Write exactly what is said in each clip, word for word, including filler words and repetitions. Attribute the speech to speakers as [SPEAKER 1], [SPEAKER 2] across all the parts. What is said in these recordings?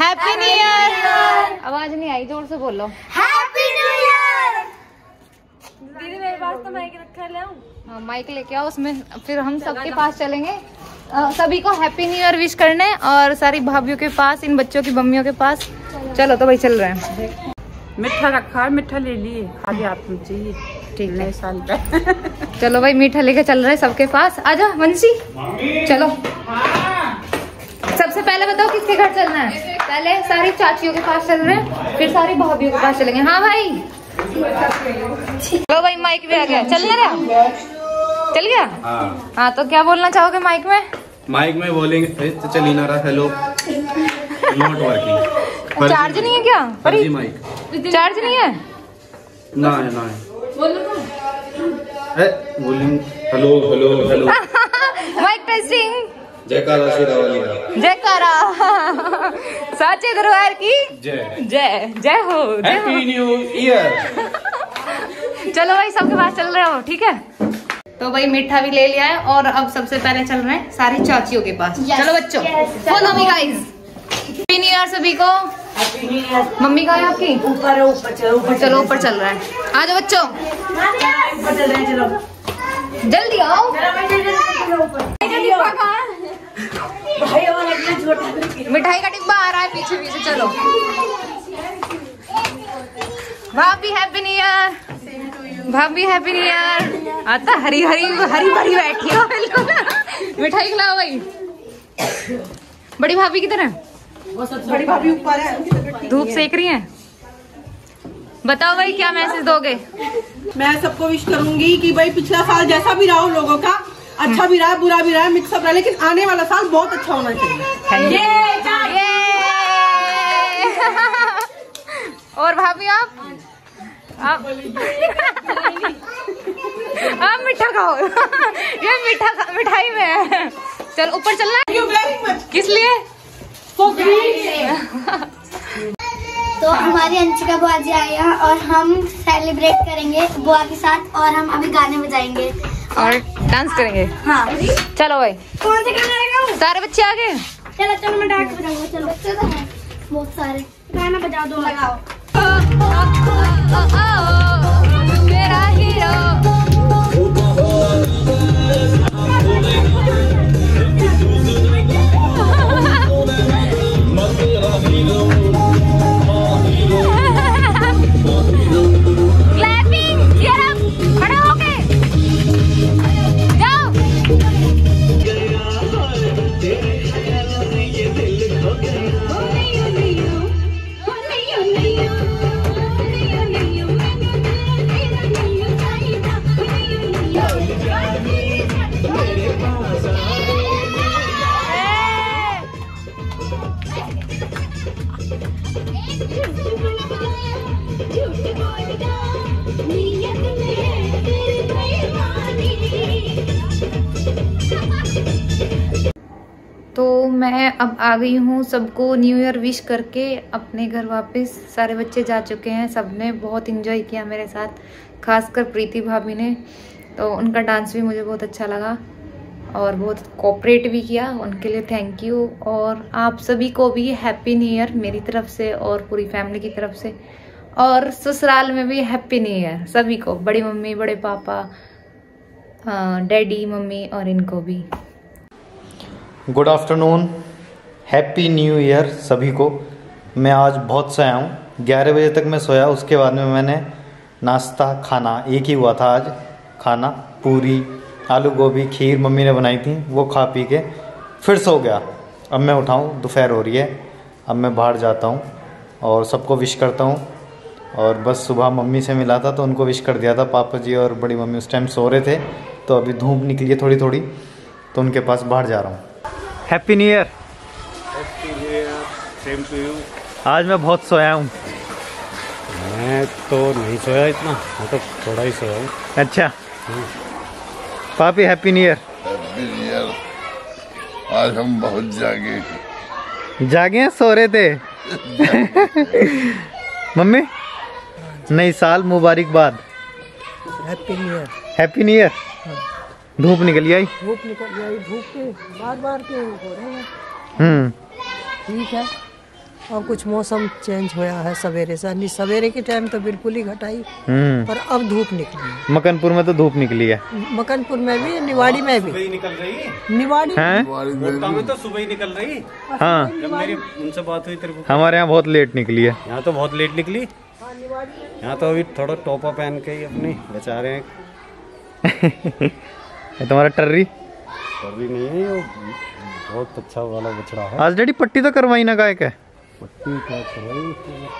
[SPEAKER 1] Happy new year. आवाज नहीं आई, जोर से बोलो
[SPEAKER 2] हैप्पी न्यू ईयर।
[SPEAKER 3] दीदी मेरे पास तो माइक रखा है, ले आऊं?
[SPEAKER 1] हाँ माइक लेके आओ, उसमें फिर हम सबके पास चलेंगे आ, सभी को हैप्पी न्यू ईयर विश करने, और सारी भाभीयों के पास, इन बच्चों की मम्मियों के पास। चलो तो भाई चल रहे हैं।
[SPEAKER 3] मिठा रखा है, मिठा ले लिए, खाली हाथ में चाहिए।
[SPEAKER 1] ठीक है साल पे। चलो भाई मीठा लेके चल रहे हैं सबके पास। आजा वंशी चलो। सबसे पहले बताओ किसके घर चलना है? पहले सारी चाचियों के पास चल रहे हैं, फिर सारी भाभीयों के पास चलेंगे। हाँ भाई चलो भाई, माइक भी आ गया। चलना रहा चल गया।
[SPEAKER 4] हाँ
[SPEAKER 1] हाँ तो क्या बोलना चाहोगे माइक में?
[SPEAKER 4] माइक में बोलेंगे तो चल ही ना रहा। Hello not working.
[SPEAKER 1] चार्ज नहीं है क्या?
[SPEAKER 4] फर्जी माइक
[SPEAKER 1] चार्ज नहीं है
[SPEAKER 4] ना है ना है। बोलिंग hello hello hello.
[SPEAKER 1] Mic testing.
[SPEAKER 4] जयकारा श्री रावली का
[SPEAKER 1] जयकारा। साचे दरबार की
[SPEAKER 4] जय
[SPEAKER 1] जय जय हो जय हो।
[SPEAKER 4] Happy new year.
[SPEAKER 1] चलो भाई सबके पास चल रहे हो, ठीक है? तो भाई मीठा भी ले लिया है, और अब सबसे पहले चल रहे हैं सारी चाचियों के पास। yes, चलो बच्चों follow me guys. Happy new year सभी को। मम्मी कहाँ है आपकी?
[SPEAKER 3] ऊपर ऊपर चलो ऊपर
[SPEAKER 1] चलो ऊपर चल रहा है। आ जाओ बच्चों
[SPEAKER 3] ऊपर चल रहे हैं, चलो
[SPEAKER 1] जल्दी आओ। मिठाई का डिब्बा आ रहा है पीछे पीछे। चलो भाभी हैप्पी न्यू ईयर। भाभी हैप्पी न्यू ईयर। आता हरी हरी हरी भरी बैठी हो बिल्कुल। मिठाई खिलाओ भाई। बड़ी भाभी की तरह।
[SPEAKER 3] बड़ी भाभी ऊपर है,
[SPEAKER 1] धूप सेक रही हैं। बताओ भाई क्या मैसेज दोगे?
[SPEAKER 5] मैं सबको विश करूंगी कि भाई पिछला साल जैसा भी रहा हो लोगों का, अच्छा भी रहा बुरा भी रहा मिक्सअप रहा, लेकिन आने वाला साल बहुत अच्छा होना चाहिए।
[SPEAKER 1] ये, ये। और भाभी आप आप आप मिठा खाओ। ये मीठा मिठाई में है। चल ऊपर चलना है। किस लिए?
[SPEAKER 2] तो हमारी अंशिका बुआ जी आई है और हम सेलिब्रेट करेंगे बुआ के साथ, और हम अभी गाने बजाएंगे
[SPEAKER 1] और डांस करेंगे।
[SPEAKER 2] हाँ
[SPEAKER 1] चलो भाई।
[SPEAKER 2] कौन से गाना लगाऊं?
[SPEAKER 1] सारे बच्चे आ गए।
[SPEAKER 2] चलो चलो मैं डांस बजाऊंगा। चलो बच्चे तो हैं बहुत सारे, गाना बजा दो। लगाओ
[SPEAKER 1] मेरा हीरो। तो मैं अब आ गई हूँ सबको न्यू ईयर विश करके अपने घर वापस। सारे बच्चे जा चुके हैं, सबने बहुत एंजॉय किया मेरे साथ, खासकर प्रीति भाभी ने। तो उनका डांस भी मुझे बहुत अच्छा लगा और बहुत कोऑपरेट भी किया, उनके लिए थैंक यू। और आप सभी को भी हैप्पी न्यू ईयर मेरी तरफ से और पूरी फैमिली की तरफ से, और ससुराल में भी हैप्पी न्यू ईयर सभी को, बड़ी मम्मी, बड़े पापा, डैडी, मम्मी और इनको भी।
[SPEAKER 6] Good afternoon, happy new year सभी को। मैं आज बहुत सोया हूँ, ग्यारह बजे तक मैं सोया, उसके बाद में मैंने नाश्ता खाना एक ही हुआ था आज, खाना पूरी आलू गोभी खीर मम्मी ने बनाई थी, वो खा पी के फिर सो गया। अब मैं उठाऊँ, दोपहर हो रही है, अब मैं बाहर जाता हूँ और सबको विश करता हूँ। और बस सुबह मम्मी से मिला था तो उनको विश कर दिया था, पापा जी और बड़ी मम्मी उस टाइम सो रहे थे, तो अभी धूप निकली है थोड़ी थोड़ी तो उनके पास बाहर जा रहा हूँ। Happy new year.
[SPEAKER 4] Happy new year, same to you.
[SPEAKER 6] आज मैं बहुत सोया हूँ।
[SPEAKER 4] मैं तो नहीं सोया इतना, मैं तो थोड़ा ही सोया हूँ।
[SPEAKER 6] अच्छा पापी happy new year.
[SPEAKER 7] Happy new year. आज हम बहुत जागे
[SPEAKER 6] जागे हैं, सो रहे थे। मम्मी नई साल मुबारकबाद।
[SPEAKER 5] Happy new year.
[SPEAKER 6] Happy new year. धूप निकल आई,
[SPEAKER 5] धूप निकल आई, धूप के बार बार के हो रहे हैं।
[SPEAKER 6] हम्म
[SPEAKER 5] ठीक है,
[SPEAKER 8] और कुछ मौसम चेंज होया है सवेरे से। नहीं सवेरे के टाइम तो बिल्कुल ही घटाई,
[SPEAKER 6] हम्म
[SPEAKER 8] पर अब धूप निकली है।
[SPEAKER 6] मकनपुर में तो धूप निकली है।
[SPEAKER 8] मकनपुर में भी, निवाड़ी में भी
[SPEAKER 4] निकल रही है।
[SPEAKER 8] निवाड़ी
[SPEAKER 6] हैं?
[SPEAKER 4] में तो सुबह ही निकल रही।
[SPEAKER 6] हाँ
[SPEAKER 4] जब मेरी उनसे बात हुई तेरे को,
[SPEAKER 6] हमारे यहाँ बहुत लेट निकली है।
[SPEAKER 4] यहाँ तो बहुत लेट निकली। यहाँ तो अभी थोड़ा टोपा पहन के ही अपनी बचा रहे हैं।
[SPEAKER 6] तुम्हारा टर्री
[SPEAKER 4] टर्री नहीं है, वो बहुत अच्छा वाला बछड़ा है।
[SPEAKER 6] आज डैडी पट्टी तो करवाई ना गाय के।
[SPEAKER 4] पट्टी क्या करवाई,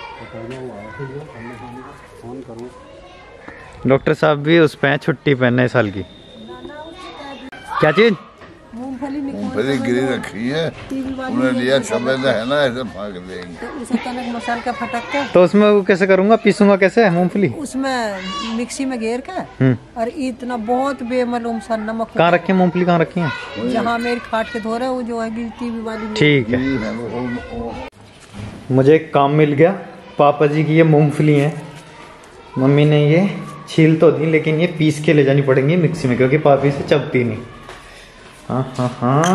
[SPEAKER 4] फोन करूँ।
[SPEAKER 6] डॉक्टर साहब भी उस पे हैं, छुट्टी पे नए साल की। क्या चीज?
[SPEAKER 7] मूंगफली गिरी रखी है, उन्हें लिया समय है ना, ऐसे भाग देंगे।
[SPEAKER 8] तो उसे तनक मसाल का फटक के
[SPEAKER 6] तो उसमें वो कैसे करूँगा, पीसूंगा कैसे मूंगफली?
[SPEAKER 8] उसमें मिक्सी में घेर के
[SPEAKER 6] हम्म
[SPEAKER 8] और इतना बहुत बेमालूम सा नमक।
[SPEAKER 6] कहाँ रखी है मूंगफली, कहाँ रखी है?
[SPEAKER 8] जहाँ मेरी खाट के धो रहे वो जो है टीवी वाली।
[SPEAKER 6] ठीक है। मुझे एक काम मिल गया। पापा जी की ये मूंगफली है, मम्मी ने ये छील तो दी, लेकिन ये पीस के ले जानी पड़ेंगी मिक्सी में, क्योंकि पापी से चबती नहीं। हाँ हाँ हाँ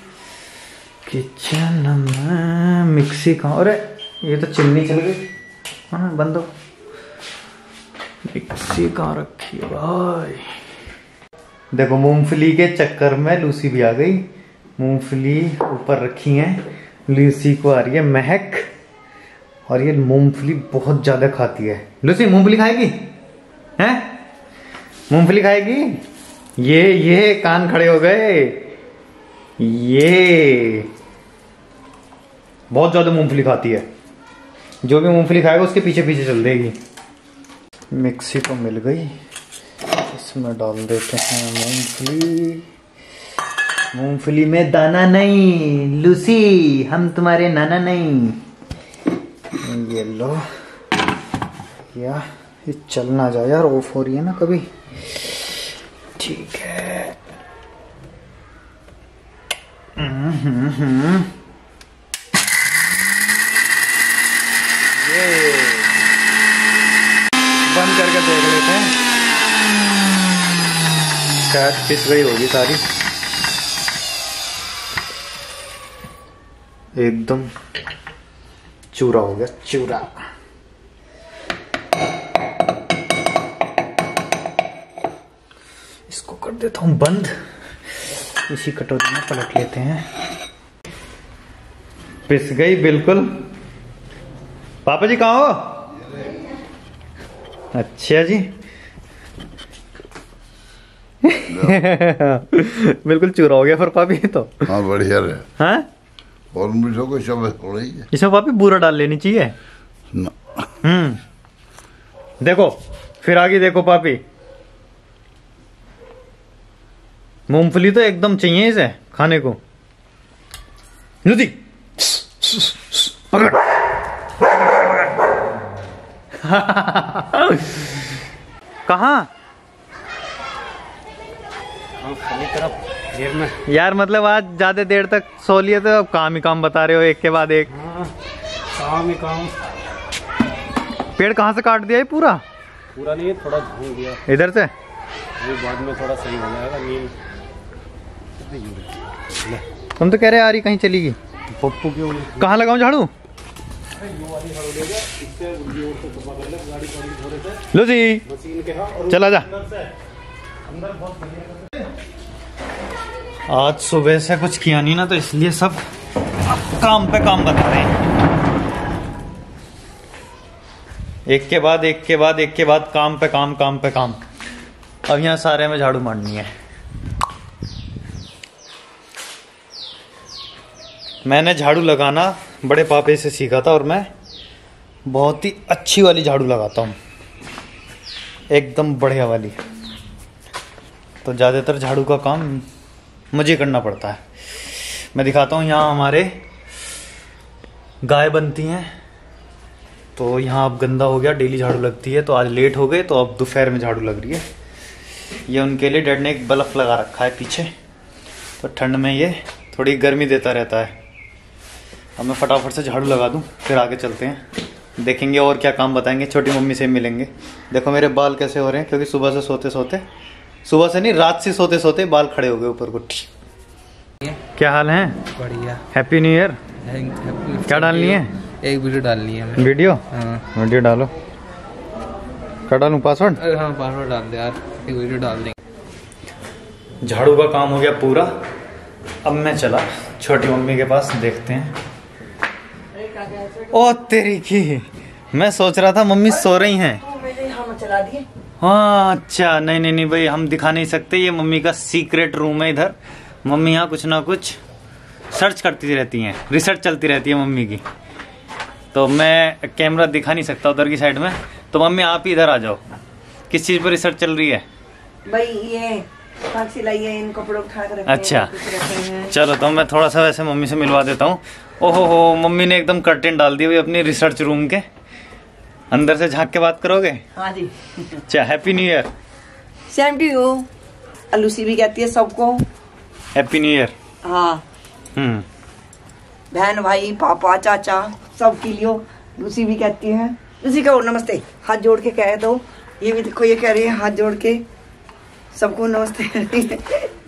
[SPEAKER 6] किचन में मिक्सी कहाँ? अरे ये तो चिमनी चल गई। हाँ बंद हो। मिक्सी कहाँ रखी है भाई? देखो मूंगफली के चक्कर में लूसी भी आ गई। मूंगफली ऊपर रखी है, लूसी को आ रही है महक, और ये मूंगफली बहुत ज्यादा खाती है। लूसी मूंगफली खाएगी? हैं? मूंगफली खाएगी? ये ये कान खड़े हो गए। ये बहुत ज्यादा मूंगफली खाती है। जो भी मूंगफली खाएगा उसके पीछे पीछे चल देगी। मिक्सी तो मिल गई, इसमें डाल देते हैं मूंगफली। मूंगफली में दाना नहीं लूसी, हम तुम्हारे नाना नहीं। ये लो, या ये चल ना जाए यार, ऑफ हो रही है ना कभी। ठीक है। हम्म हम्म हम्म ये बंद करके देख लेते हैं, शायद पिस गई होगी सारी। एकदम चूरा हो गया, चूरा। इसको कर देता हूं बंद, इसी कटोरी में पलट लेते हैं। पिस गई बिल्कुल। पापा जी कहाँ हो? अच्छा जी। बिल्कुल चूरा हो गया फिर पापी तो।
[SPEAKER 7] हाँ बढ़िया रहे।
[SPEAKER 6] हाँ
[SPEAKER 7] और मीठों को शब्द हो रही है।
[SPEAKER 6] इसमें पापी बूरा डाल लेनी चाहिए। हम्म देखो फिर आगे देखो पापी, मूंगफली तो एकदम चाहिए इसे खाने को। लूसी पकड़। कहाँ? यार मतलब आज ज्यादा देर तक सो लिए तो अब काम ही काम बता रहे हो एक के बाद एक।
[SPEAKER 4] हाँ, काम ही काम।
[SPEAKER 6] पेड़ कहाँ से काट दिया है? पूरा
[SPEAKER 4] पूरा नहीं है, थोड़ा झूम दिया
[SPEAKER 6] इधर से।
[SPEAKER 4] ये बाद में थोड़ा सही हो जाएगा। नींद
[SPEAKER 6] तुम तो कह रहे आ रही कहीं चली गई।
[SPEAKER 4] पप्पू क्यों?
[SPEAKER 6] कहाँ लगाऊं झाड़ू? लूसी चला जा। आज सुबह से कुछ किया नहीं ना, तो इसलिए सब काम पे काम बता रहे हैं। एक के बाद एक के बाद एक के बाद काम पे काम, काम पे काम। अब यहाँ सारे में झाड़ू मारनी है। मैंने झाड़ू लगाना बड़े पापे से सीखा था, और मैं बहुत ही अच्छी वाली झाड़ू लगाता हूँ, एकदम बढ़िया वाली। तो ज़्यादातर झाड़ू का काम मुझे करना पड़ता है। मैं दिखाता हूँ, यहाँ हमारे गाय बनती हैं, तो यहाँ अब गंदा हो गया, डेली झाड़ू लगती है। तो आज लेट हो गए, तो अब दोपहर में झाड़ू लग रही है। ये उनके लिए डैड ने एक बल्ब लगा रखा है पीछे, तो ठंड में ये थोड़ी गर्मी देता रहता है। अब मैं फटाफट से झाड़ू लगा दूं, फिर आगे चलते हैं, देखेंगे और क्या काम बताएंगे। छोटी मम्मी से मिलेंगे। देखो मेरे बाल कैसे हो रहे हैं, क्योंकि सुबह से सोते सोते, सुबह से नहीं रात से सोते सोते बाल खड़े हो गए ऊपर को। क्या हाल है?
[SPEAKER 9] बढ़िया।
[SPEAKER 6] Happy new year. क्या डालनी है?
[SPEAKER 9] एक वीडियो डालनी है।
[SPEAKER 6] वीडियो?
[SPEAKER 9] हाँ
[SPEAKER 6] वीडियो डालो। क्या डालूं, पासवर्ड?
[SPEAKER 9] हाँ पासवर्ड डाल दे यार, एक वीडियो डाल देंगे।
[SPEAKER 6] झाड़ू का काम हो गया पूरा। अब मैं चला छोटी मम्मी के पास, देखते हैं। ओ तेरी की, मैं सोच रहा था मम्मी सो रही हैं।
[SPEAKER 8] चला दिए।
[SPEAKER 6] हाँ अच्छा, नहीं नहीं नहीं भाई, हम दिखा नहीं सकते, ये मम्मी का सीक्रेट रूम है इधर। मम्मी यहाँ कुछ ना कुछ सर्च करती रहती हैं, रिसर्च चलती रहती है मम्मी की, तो मैं कैमरा दिखा नहीं सकता उधर की साइड में। तो मम्मी आप ही इधर आ जाओ। किस चीज़ पर रिसर्च चल रही है?
[SPEAKER 8] भाई ये सिलाई है, इन कपड़ों उठा कर रखे
[SPEAKER 6] अच्छा
[SPEAKER 8] हैं।
[SPEAKER 6] चलो, तो मैं थोड़ा सा वैसे मम्मी से मिलवा देता हूँ। ओहो हो, मम्मी ने एकदम कर्टेन डाल दिए भाई अपनी रिसर्च रूम के। अंदर से झांक के बात करोगे?
[SPEAKER 8] हाँ जी।
[SPEAKER 6] अच्छा, happy new year.
[SPEAKER 8] Same to you. Lucy भी कहती है सबको
[SPEAKER 6] हैप्पी न्यू ईयर।
[SPEAKER 8] हाँ,
[SPEAKER 6] हम्म,
[SPEAKER 8] बहन भाई पापा चाचा सबके लिए लूसी भी कहती है। लूसी कहो नमस्ते, हाथ जोड़ के कह दो। ये भी देखो, ये कह रही है हाथ जोड़ के सबको नमस्ते।